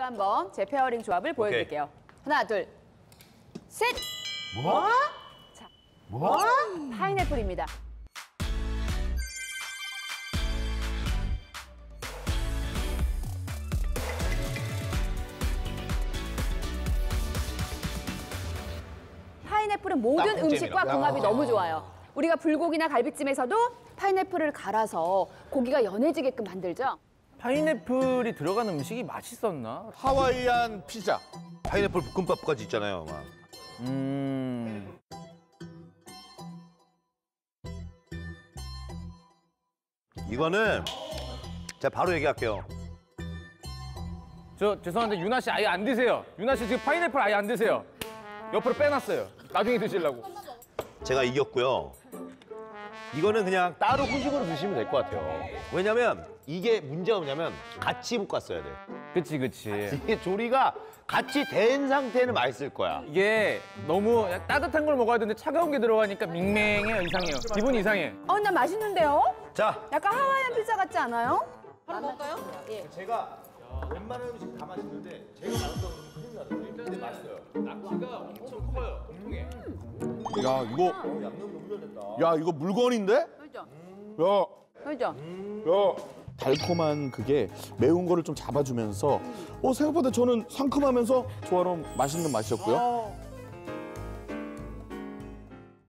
한번 제 페어링 조합을 보여드릴게요. 하나, 둘, 셋! 뭐? 자, 뭐? 파인애플입니다. 파인애플은 모든 음식과 궁합이 너무 좋아요. 우리가 불고기나 갈비찜에서도 파인애플을 갈아서 고기가 연해지게끔 만들죠. 파인애플이 들어간 음식이 맛있었나? 하와이안 피자. 파인애플 볶음밥까지 있잖아요. 막. 이거는 제가 바로 얘기할게요. 저 죄송한데 유나 씨 아예 안 드세요. 유나 씨 지금 파인애플 아예 안 드세요. 옆으로 빼놨어요. 나중에 드시려고. 제가 이겼고요. 이거는 그냥 따로 후식으로 드시면 될 것 같아요. 왜냐면 이게 문제가 뭐냐면 같이 볶았어야 돼요. 그치 그치. 이게 조리가 같이 된 상태는 맛있을 거야. 이게 너무 따뜻한 걸 먹어야 되는데 차가운 게 들어가니까 밍맹해요. 이상해요. 기분이 이상해. 나 맛있는데요? 자, 약간 하와이안 피자 같지 않아요? 바로 먹을까요? 제가 웬만한 음식 다 맛있는데 제가 맛없다고 그러면 큰일 나는데 근데 맛있어요. 낙지가 엄청 커요. 통통해. 야 이거 양념 너무 잘 됐다. 야 이거 물건인데? 그죠? 야, 그죠? 야 달콤한 그게 매운 거를 좀 잡아주면서 생각보다 저는 상큼하면서 조화로운 맛있는 맛이었고요.